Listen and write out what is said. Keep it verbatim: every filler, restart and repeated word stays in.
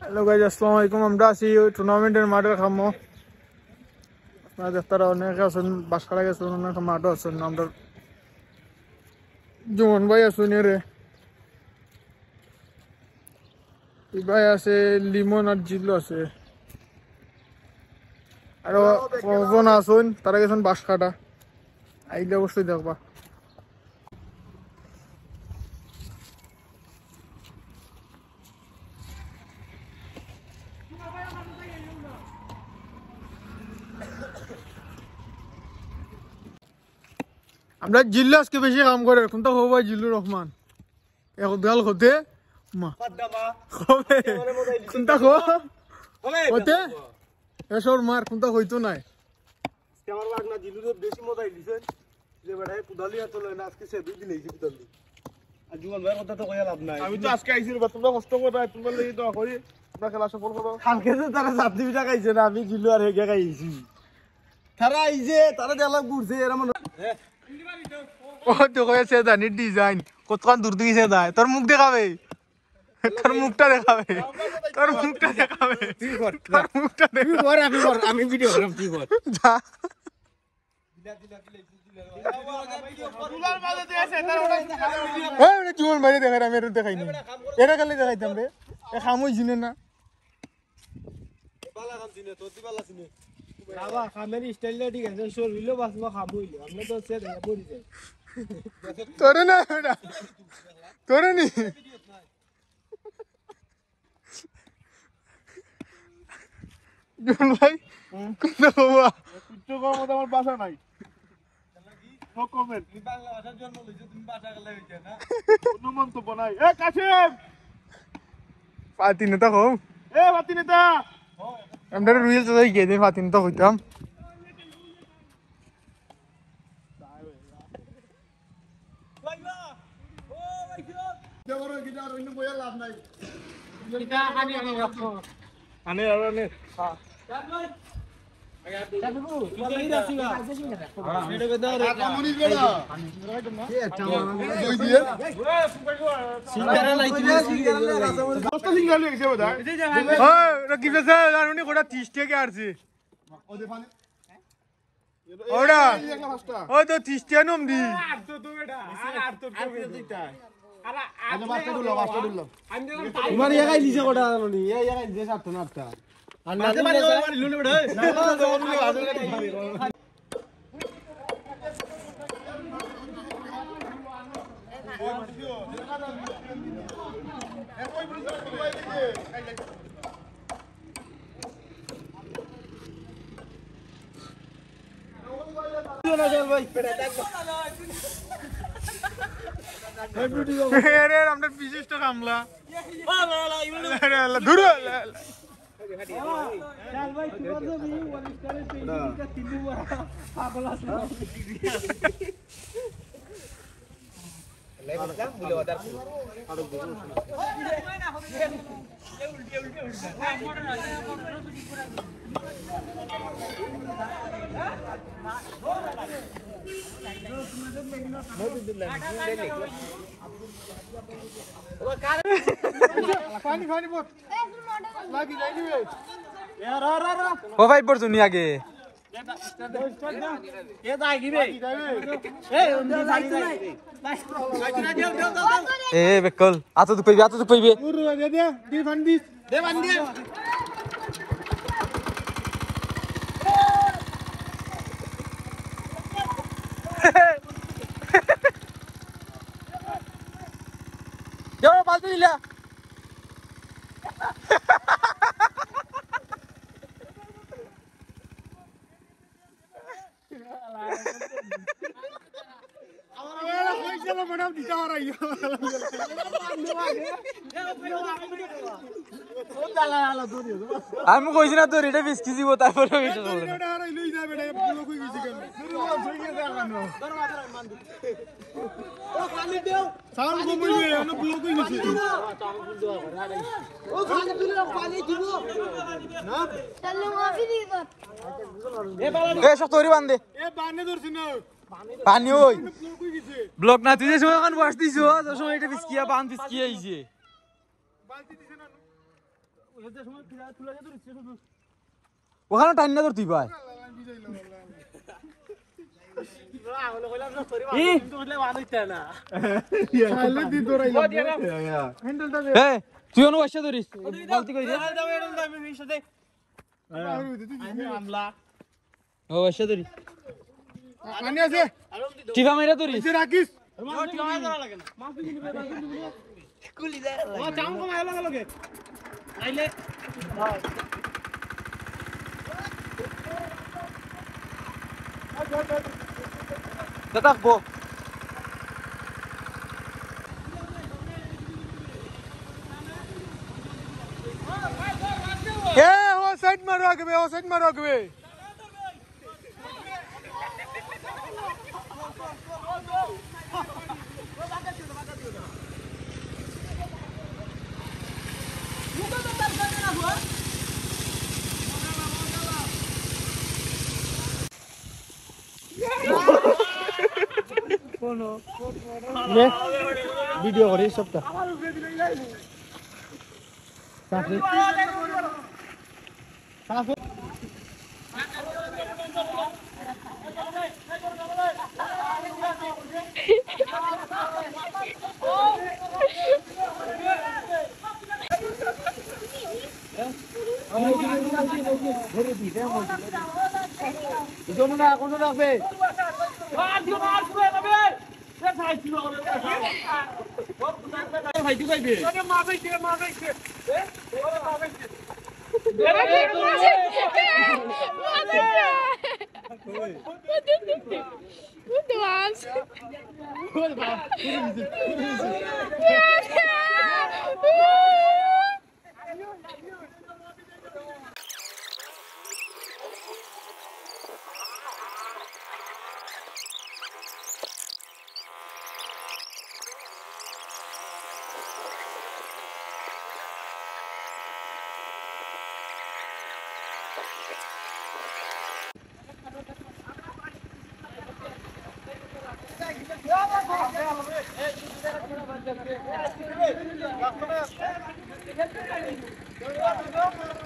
Hello guys, আসসালামু আলাইকুম। আমরা আছি টুর্নামেন্টের মাঠের খামো। আপনারা দেখতে অনেকে আছেন, বাসখাড়া গেছেন, অনেক মাঠও আছেন। আমরা জমন ভাই আছেন, এরে ভাই আছে, লিমন আর জিল্লু আছে, আরো কজন আছেন। তারা গেছেন বাসখাটা, আইলে অবশ্যই দেখবা। আমরা জিল্লু আজকে বেশি কাম করে, কোনটা হবো ভাই? জিল্লুর রহমান এক বিয়াল হতে মা হবে কোনটা হতে এসর মার কোনটা হইতো নাই। আমার বাগ না জিলুর বেশি মজাই দিছেন যে বেটায় কুদালি এত লয় না, আজকে সে দুই দিন এইছে কুদালি। আর জীবন ভাইয়ের কথা তো কইয়া লাভ নাই। আমি তো আজকে আইছি বা তোমরা কষ্ট করো, তোমরা লাগি দোয়া করি তোমরা খেলা সফল করো। কালকে তো তারা সাতটি পিঠা খাইছে না, আমি জিলু আর হেগে খাইছি। তারা আইছে, তারা দেলা ঘুরছে এরা মনে ও তো কয়েছে জানি ডিজাইন কতক্ষণ দূর দিকে যায়। তোর মুখ দেখাবে, তোর মুখটা দেখাবে, তোর মুখটা দেখাবে, তোর মুখটা দেখাবে। আমি কর, আমি ভিডিও করব, তুই কর যা এই জীবন বাইরে দেখাই, আমি এটা দেখাইনি, এটা খালি দেখাইতাম রে। এ খামই চিনে না বালা খাম চিনে তো দি বালা চিনে বাবা খামের স্টাইলটা ঠিক আছে, শরীরও বাঁচলো খাবো হইলো। আমরা তো সে দেখা পড়ি যাই তোরে না এটা তোরে নি জীবন ভাই কোনটা বাবা কিচ্ছু কম আমার বাসা নাই। No comment. তুমি বাংলা ভাষার জন্ম লইছো, তুমি ভাষা গলা হইছে না, কোনো মন্তব্য নাই। এ কাশিম পাতি নেতা কম, এ বাতি নেতা আমরা রুইল তো যাই গিয়ে দিন পাতি নেতা হইতাম। আনে আর আনে ত্রিশ টাকা আসছে ওটা, ওই তো ত্রিশ টাকা নম দি তোমার একাই লিছে কোটা জানি, এই একাই লিছে সাতটা না আটটা। আর না মারি মারি লুনে বড় না না লুনে আদর কাটি না চল ভাই আমরা বিশিষ্ট কামলা ধরো ও ভাই পড়ছো নি আগে এ বেকল আতো তো পাইবে, আতো তো পাইবে। যাও পাল্টে দিলা আমি কইছি না তোর এটা বিশ কেজি তারপরে তৈরি বান্ধে পানি ওই ব্লক না তুই যে সময় এখন বস দিছ তোর সময় এটা বিস্কিয়া বান বিস্কিয়া আইছে ওখানে টাইম না ধরতি ভাই তুই অনু বসে ধরিস গলতি কই দে ও বসে ধরি পানি আছে টিপা মাইরা ধরিস এসে রাখিস দেখবো এ ও সাইড মারো আগে ও সাইড মারো আগে ভিডিও করি সবটা Hey!